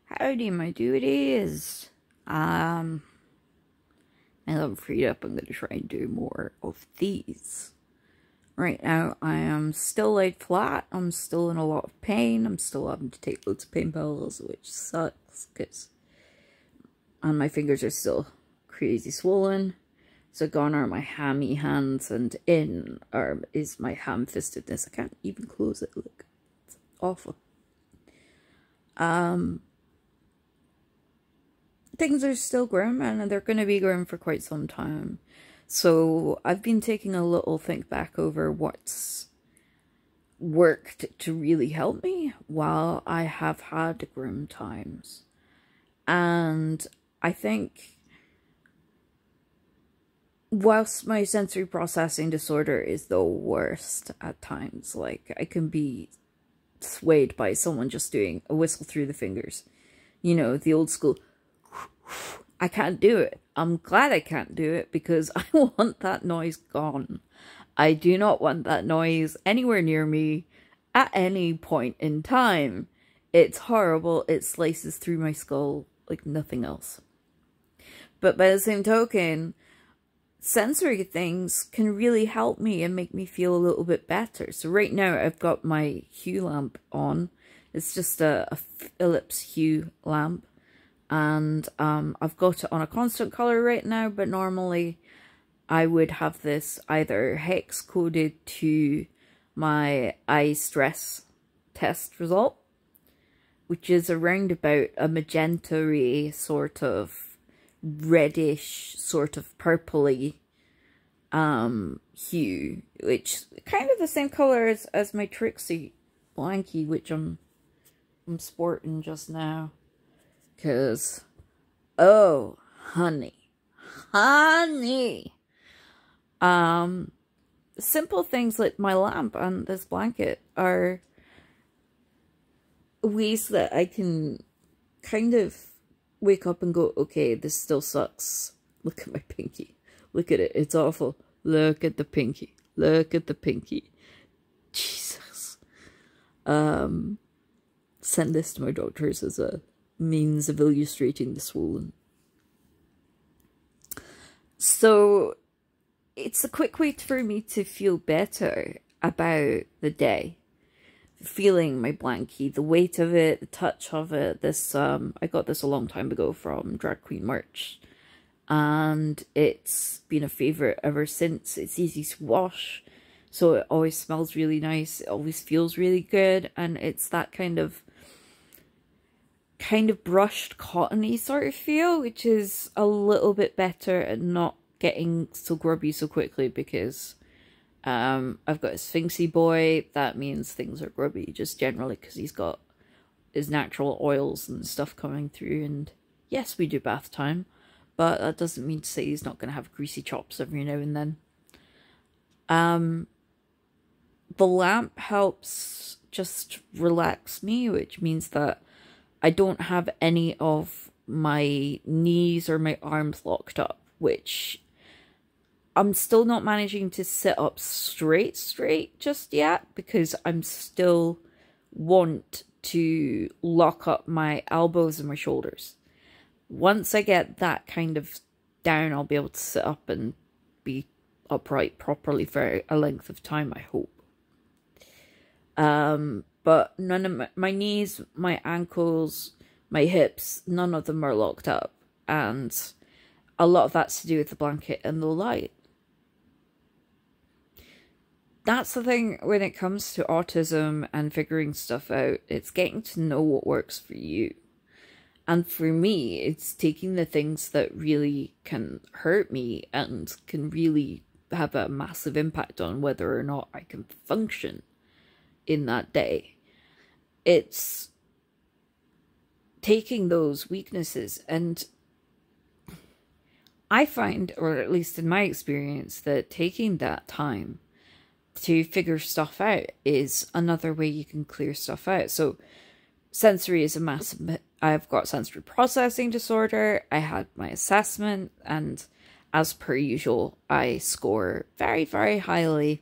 Howdy, my duties. Now that I'm freed up, I'm going to try and do more of these. Right now, I am still laid flat. I'm still in a lot of pain. I'm still having to take loads of pain pills, which sucks, and my fingers are still crazy swollen. So gone are my hammy hands, and in is my ham-fistedness. I can't even close it. Look, it's awful. Things are still grim, and they're going to be grim for quite some time. So I've been taking a little think back over what's worked to really help me while I have had grim times. And I think whilst my sensory processing disorder is the worst at times, like I can be swayed by someone just doing a whistle through the fingers. You know, the old school. I can't do it. I'm glad I can't do it because I want that noise gone. I do not want that noise anywhere near me at any point in time. It's horrible. It slices through my skull like nothing else. But by the same token, sensory things can really help me and make me feel a little bit better. So right now I've got my hue lamp on. It's just a Philips Hue lamp. And I've got it on a constant color right now, but normally I would have this either hex coded to my eye stress test result, which is around about a magenta-y sort of reddish, sort of purpley hue, which is kind of the same color as my Trixie blankie, which I'm sporting just now. Because, oh, honey. Simple things like my lamp and this blanket are ways that I can kind of wake up and go, okay, this still sucks. Look at my pinky. Look at it. It's awful. Look at the pinky. Look at the pinky. Jesus. Send this to my doctors as a means of illustrating the swollen. So it's a quick way for me to feel better about the day. Feeling my blankie, the weight of it, the touch of it. This I got this a long time ago from Drag Queen merch, and it's been a favourite ever since. It's easy to wash, so it always smells really nice. It always feels really good, and it's that kind of brushed cottony sort of feel, which is a little bit better at not getting so grubby so quickly, because I've got a Sphinxy boy. That means things are grubby just generally because he's got his natural oils and stuff coming through. And yes, we do bath time, but that doesn't mean to say he's not going to have greasy chops every now and then. The lamp helps just relax me, which means that I don't have any of my knees or my arms locked up, which I'm still not managing to sit up straight just yet, because I'm still want to lock up my elbows and my shoulders. Once I get that kind of down, I'll be able to sit up and be upright properly for a length of time, I hope. But none of my knees, my ankles, my hips, none of them are locked up. And a lot of that's to do with the blanket and the light. That's the thing when it comes to autism and figuring stuff out. It's getting to know what works for you. And for me, it's taking the things that really can hurt me and can really have a massive impact on whether or not I can function in that day. It's taking those weaknesses, and I find, or at least in my experience, that taking that time to figure stuff out is another way you can clear stuff out. So sensory is a massive... I've got sensory processing disorder. I had my assessment, and as per usual, I score very, very highly.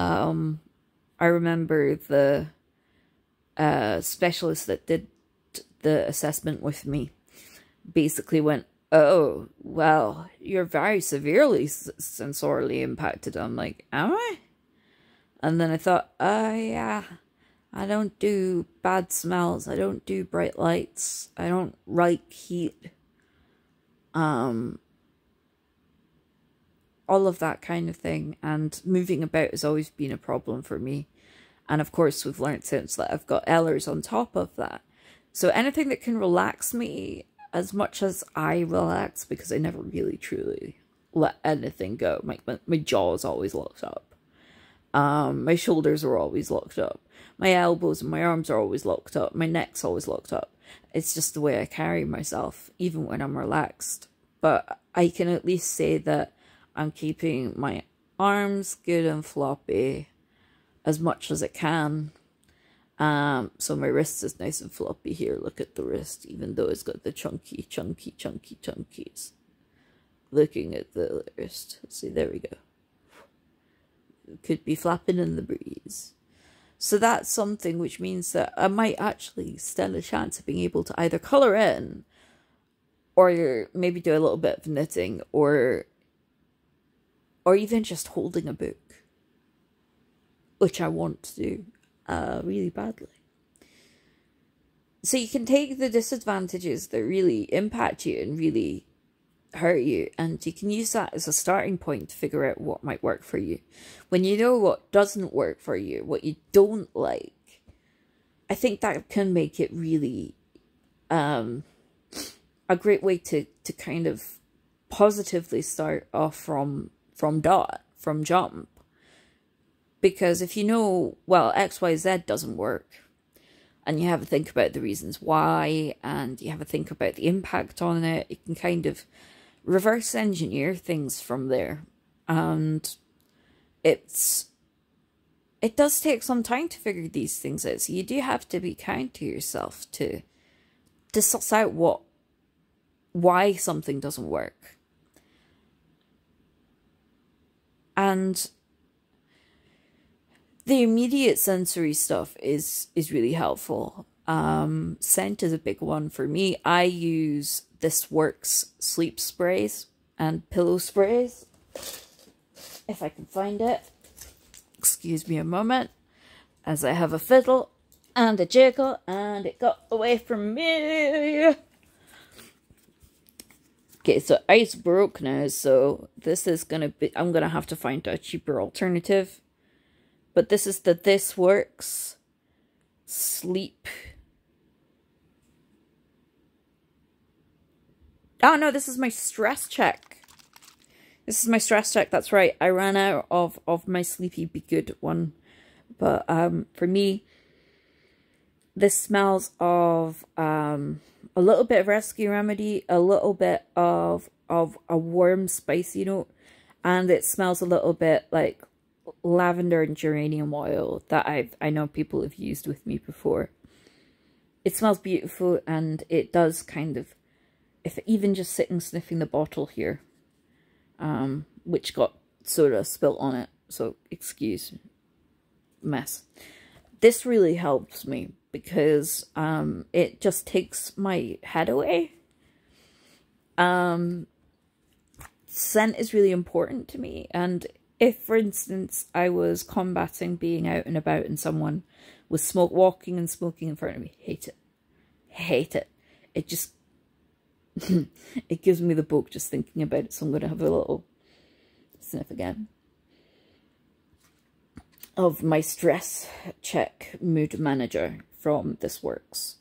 I remember the specialist that did the assessment with me basically went, oh, well, you're very severely sensorily impacted. I'm like, am I? And then I thought, oh yeah, I don't do bad smells. I don't do bright lights. I don't like heat. All of that kind of thing. And moving about has always been a problem for me. And of course, we've learned since that I've got Ehlers on top of that. So anything that can relax me as much as I relax, because I never really truly let anything go. My jaw is always locked up. My shoulders are always locked up. My elbows and my arms are always locked up. My neck's always locked up. It's just the way I carry myself, even when I'm relaxed. But I can at least say that I'm keeping my arms good and floppy as much as it can. So my wrist is nice and floppy here. Look at the wrist, even though it's got the chunkies. Looking at the wrist. See, there we go. It could be flapping in the breeze. So that's something which means that I might actually stand a chance of being able to either colour in, or maybe do a little bit of knitting, or even just holding a book, which I want to do really badly. So you can take the disadvantages that really impact you and really hurt you, and you can use that as a starting point to figure out what might work for you. When you know what doesn't work for you, what you don't like, I think that can make it really a great way to kind of positively start off from jump. Because if you know, well, XYZ doesn't work, and you have to think about the reasons why, and you have to think about the impact on it, you can kind of reverse engineer things from there. And it does take some time to figure these things out, so you do have to be kind to yourself to suss out why something doesn't work. And the immediate sensory stuff is really helpful. Scent is a big one for me. I use This Works sleep sprays and pillow sprays, if I can find it. Excuse me a moment, as I have a fiddle and a jiggle, and it got away from me. Okay, so ice broke now, so this is gonna be, I'm gonna have to find a cheaper alternative. But this is the This Works sleep. Oh no, this is my stress check. This is my stress check, that's right. I ran out of my Sleepy Be Good one. But for me, this smells of a little bit of Rescue Remedy, a little bit of a warm spicy note, and it smells a little bit like lavender and geranium oil that I know people have used with me before. It smells beautiful, and it does kind of, if even just sitting sniffing the bottle here, which got soda spilt on it, so excuse mess. This really helps me because it just takes my head away. Scent is really important to me, and if, for instance, I was combating being out and about and someone was walking and smoking in front of me, hate it. Hate it. It just, it gives me the bug just thinking about it, so I'm going to have a little sniff again of my stress check mood manager from This Works.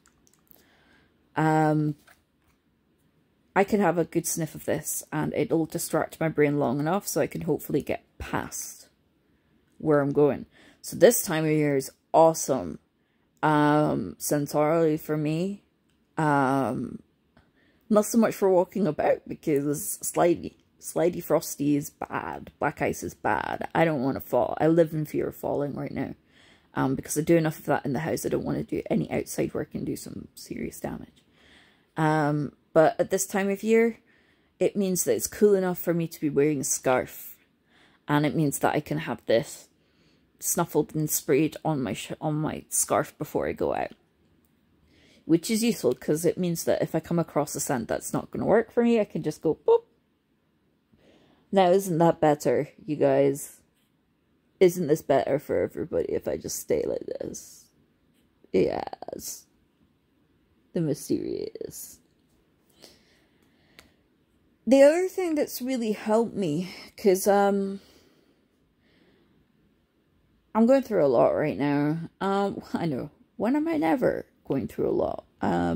I can have a good sniff of this and it'll distract my brain long enough so I can hopefully get past where I'm going. So this time of year is awesome. Sensorily for me. Not so much for walking about because slidey frosty is bad. Black ice is bad. I don't want to fall. I live in fear of falling right now. Because I do enough of that in the house. I don't want to do any outside work and do some serious damage. But at this time of year, it means that it's cool enough for me to be wearing a scarf. And it means that I can have this snuffled and sprayed on my scarf before I go out. which is useful because it means that if I come across a scent that's not going to work for me, I can just go, boop. Now, isn't that better, you guys? Isn't this better for everybody if I just stay like this? Yes. The mysterious. The other thing that's really helped me, because I'm going through a lot right now. I know. When am I never going through a lot?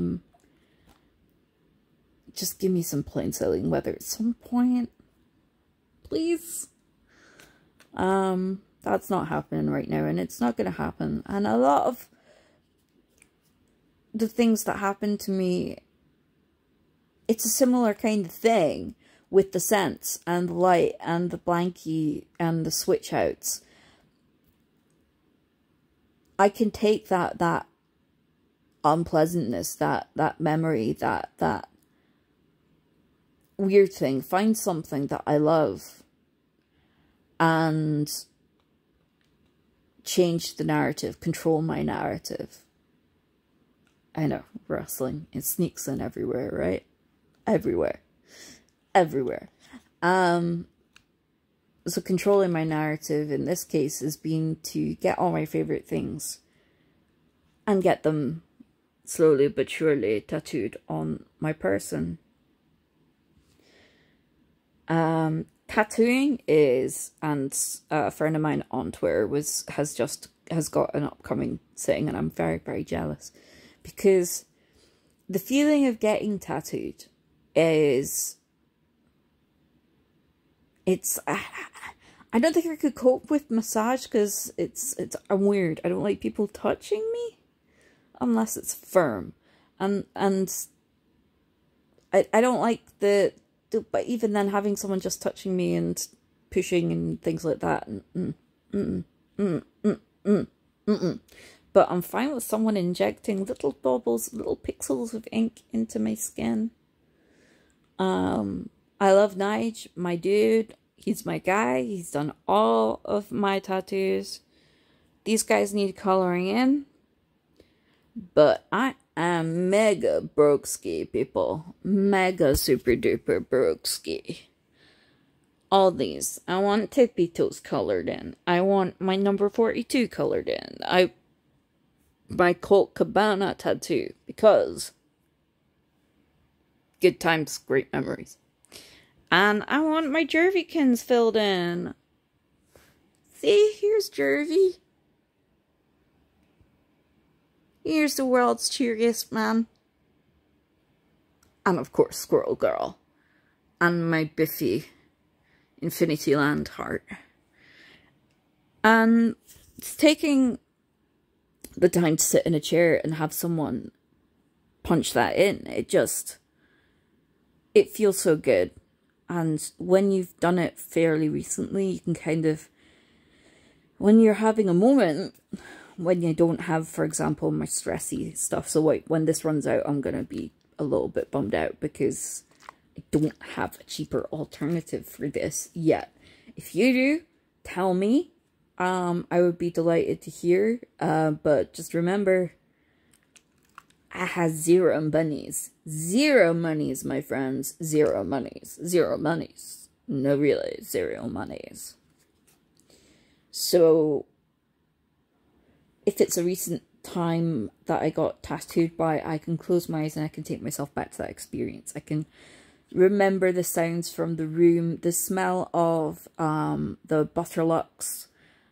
Just give me some plain sailing weather at some point. Please. That's not happening right now, and it's not going to happen. And a lot of the things that happen to me, it's a similar kind of thing with the scents and the light and the blankie and the switch outs. I can take that unpleasantness, that memory, that weird thing, find something that I love, and change the narrative, control my narrative. I know, wrestling, it sneaks in everywhere, right? Everywhere. Everywhere. So controlling my narrative in this case has been to get all my favorite things and get them slowly but surely tattooed on my person. Tattooing is, and a friend of mine on Twitter has got an upcoming thing, and I'm very, very jealous, because the feeling of getting tattooed is, I don't think I could cope with massage, because I'm weird. I don't like people touching me unless it's firm, and I don't like but even then, having someone just touching me and pushing and things like that, but I'm fine with someone injecting little baubles, little pixels of ink into my skin. I love Nige, my dude. He's my guy. He's done all of my tattoos. These guys need coloring in, but I am mega broke-ski, people. Mega super duper broke-ski. All these. I want tippy toes colored in. I want my number 42 colored in. My Colt Cabana tattoo, because good times, great memories. And I want my Jervykins filled in. See, here's Jervy. Here's the world's cheeriest man. And of course, Squirrel Girl. And my Biffy Infinity Land heart. And it's taking the time to sit in a chair and have someone punch that in. It feels so good. And when you've done it fairly recently, you can kind of, when you're having a moment, when you don't have, for example, my stressy stuff. So when this runs out, I'm going to be a little bit bummed out because I don't have a cheaper alternative for this yet. If you do, tell me. I would be delighted to hear. But just remember, I have zero monies. Zero monies, my friends. Zero monies. Zero monies. No, really, zero monies. So if it's a recent time that I got tattooed by, I can close my eyes and I can take myself back to that experience. I can remember the sounds from the room, the smell of the Butterlux,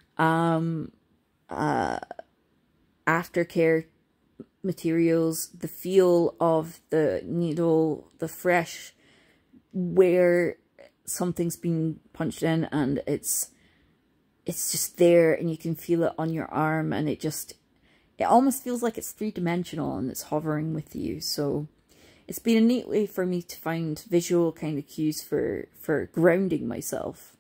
aftercare materials, the feel of the needle, the fresh where something's been punched in, and it's just there and you can feel it on your arm, and it almost feels like it's three-dimensional and it's hovering with you. So it's been a neat way for me to find visual kind of cues for grounding myself.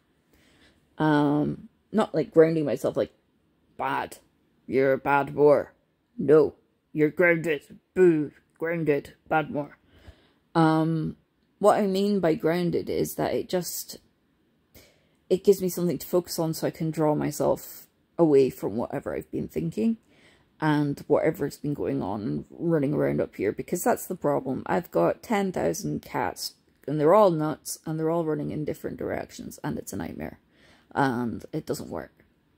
Not like grounding myself like bad. You're a bad boar. No, you're grounded. Boo, grounded, bad boar. What I mean by grounded is that it gives me something to focus on so I can draw myself away from whatever I've been thinking. and whatever's been going on and running around up here, because that's the problem. I've got 10,000 cats, and they're all nuts, and they're all running in different directions, and it's a nightmare, and it doesn't work.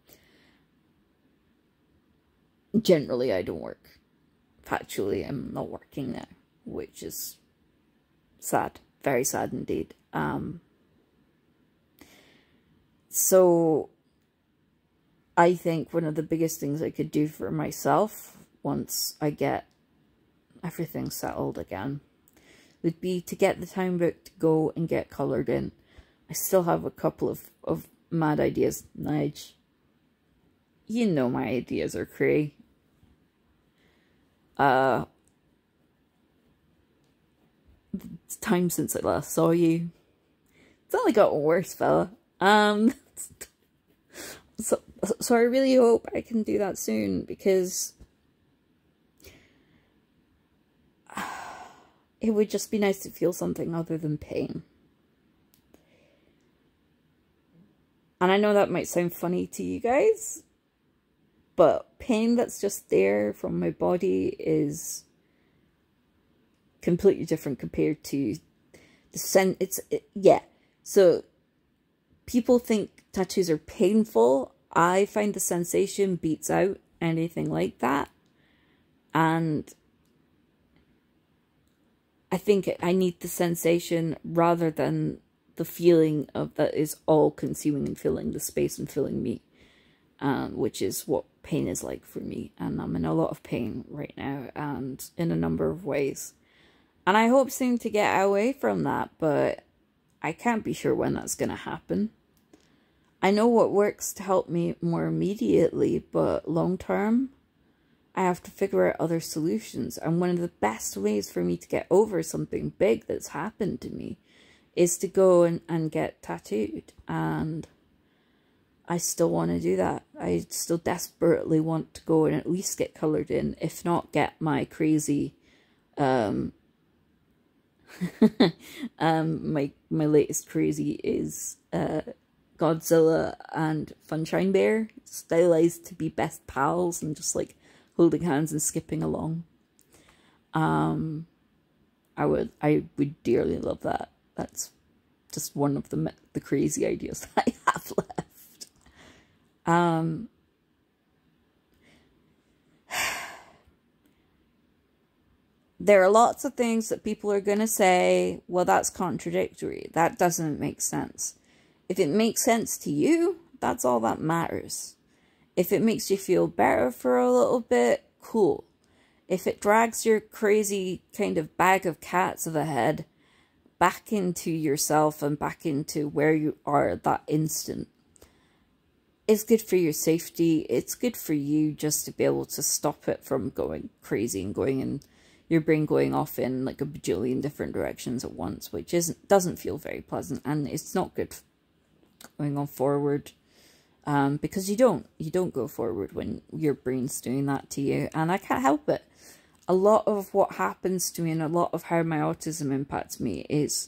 Generally, I don't work. Factually, I'm not working now, which is sad. Very sad indeed. So I think one of the biggest things I could do for myself once I get everything settled again would be to get the time book to go and get coloured in. I still have a couple of mad ideas. Nige, you know my ideas are cray. It's time since I last saw you. It's only gotten worse, fella. So I really hope I can do that soon, because it would just be nice to feel something other than pain. And I know that might sound funny to you guys, but pain that's just there from my body is completely different compared to the yeah. So people think tattoos are painful. I find the sensation beats out anything like that. And I think I need the sensation rather than the feeling of that is all consuming and filling the space and filling me. Which is what pain is like for me. And I'm in a lot of pain right now, and in a number of ways. And I hope soon to get away from that, but I can't be sure when that's going to happen. I know what works to help me more immediately, but long term, I have to figure out other solutions. And one of the best ways for me to get over something big that's happened to me is to go and get tattooed. And I still want to do that. I still desperately want to go and at least get coloured in, if not get my crazy, my latest crazy is Godzilla and Funshine Bear, stylized to be best pals and just like holding hands and skipping along. I would dearly love that. That's just one of the crazy ideas that I have left. There are lots of things that people are going to say, well, that's contradictory. That doesn't make sense. If it makes sense to you, that's all that matters. If it makes you feel better for a little bit, cool. If it drags your crazy kind of bag of cats of a head back into yourself and back into where you are at that instant, it's good for your safety. It's good for you just to be able to stop it from going crazy and going in your brain going off in like a bajillion different directions at once, which doesn't feel very pleasant, and it's not good going on forward, because you don't go forward when your brain's doing that to you. And I can't help it. A lot of what happens to me and a lot of how my autism impacts me is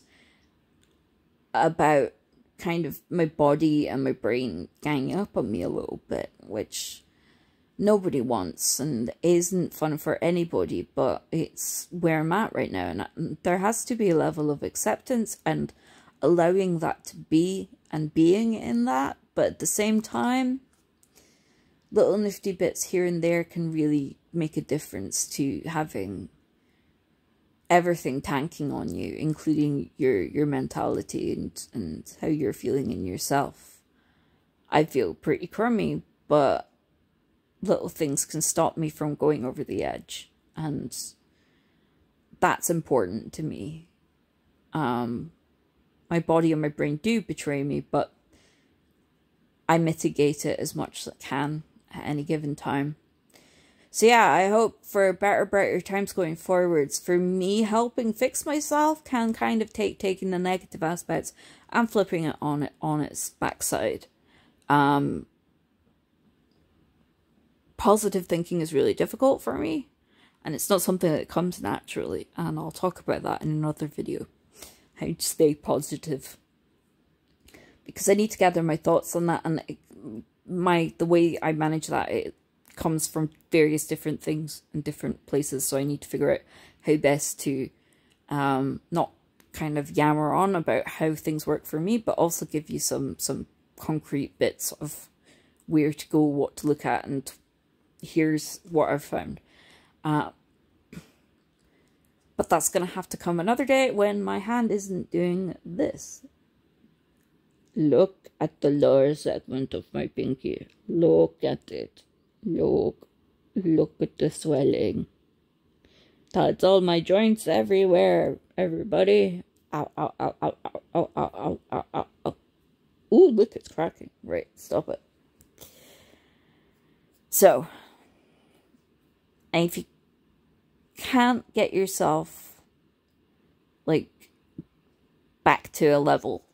about kind of my body and my brain ganging up on me a little bit, which nobody wants and isn't fun for anybody, but it's where I'm at right now. And there has to be a level of acceptance and allowing that to be and being in that. But at the same time, little nifty bits here and there can really make a difference to having everything tanking on you, including your mentality and how you're feeling in yourself. I feel pretty crummy, but little things can stop me from going over the edge, and that's important to me. My body and my brain do betray me, but I mitigate it as much as I can at any given time. So yeah, I hope for better, brighter times going forwards. For me, helping fix myself can kind of taking the negative aspects and flipping it on its backside. Positive thinking is really difficult for me, and it's not something that comes naturally, and I'll talk about that in another video, how to stay positive, because I need to gather my thoughts on that, and the way I manage that, it comes from various different things in different places, so I need to figure out how best to not kind of yammer on about how things work for me, but also give you some concrete bits of where to go, what to look at, and here's what I've found. But that's going to have to come another day when my hand isn't doing this. Look at the lower segment of my pinky. Look at it. Look at the swelling. That's all my joints everywhere, everybody. Ow, ow, ow, ow, ow, ow, ow, ow, ow, ow, ow. Ooh, look, it's cracking. Right, stop it. So, and if you can't get yourself, like, back to a level,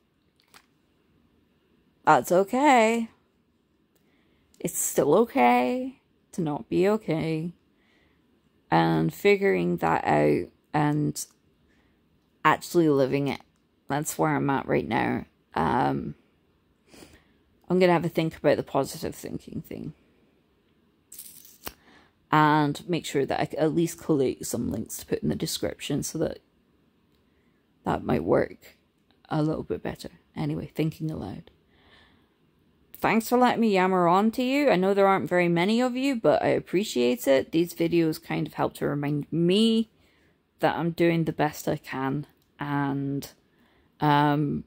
that's okay. It's still okay to not be okay. And figuring that out and actually living it. That's where I'm at right now. I'm going to have a think about the positive thinking thing. And make sure that I can at least collate some links to put in the description so that that might work a little bit better. Anyway, thinking aloud. Thanks for letting me yammer on to you. I know there aren't very many of you, but I appreciate it. These videos kind of help to remind me that I'm doing the best I can. And I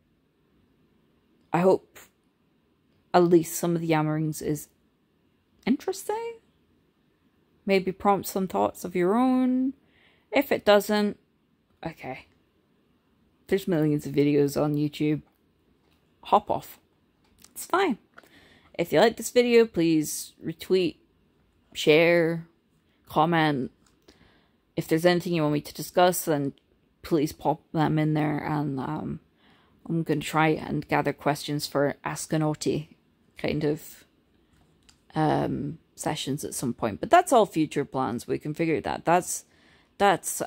hope at least some of the yammerings is interesting. Maybe prompt some thoughts of your own. If it doesn't, okay. There's millions of videos on YouTube. Hop off. It's fine. If you like this video, please retweet, share, comment. If there's anything you want me to discuss, then please pop them in there, and I'm going to try and gather questions for Ask a Naughty kind of sessions at some point. But that's all future plans. We can figure that. That's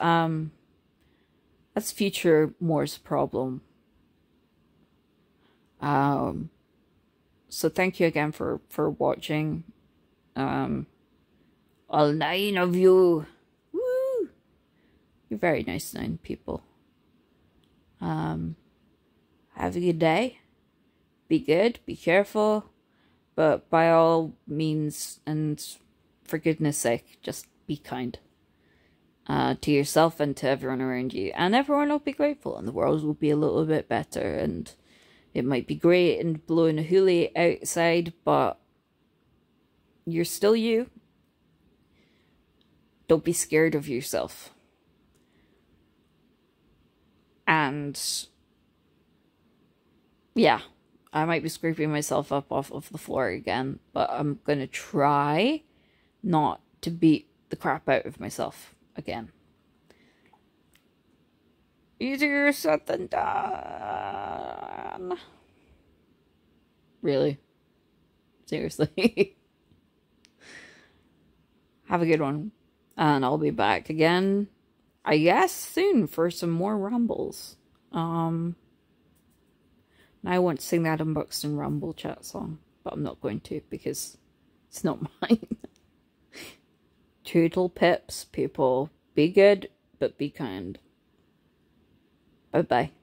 future Moore's problem. So thank you again for watching. All 9 of you. Woo! You're very nice 9 people. Have a good day. Be good, be careful. But by all means, and for goodness sake, just be kind. To yourself and to everyone around you. And everyone will be grateful, and the world will be a little bit better, and it might be great and blowing a hoolie outside, but you're still you. Don't be scared of yourself. And yeah, I might be scraping myself up off of the floor again, but I'm going to try not to beat the crap out of myself again. Easier said than done. Really? Seriously? Have a good one. And I'll be back again, I guess, soon for some more rambles. I want to sing that Unboxing Ramble chat song, but I'm not going to because it's not mine. Toodle pips, people. Be good, but be kind. Bye-bye.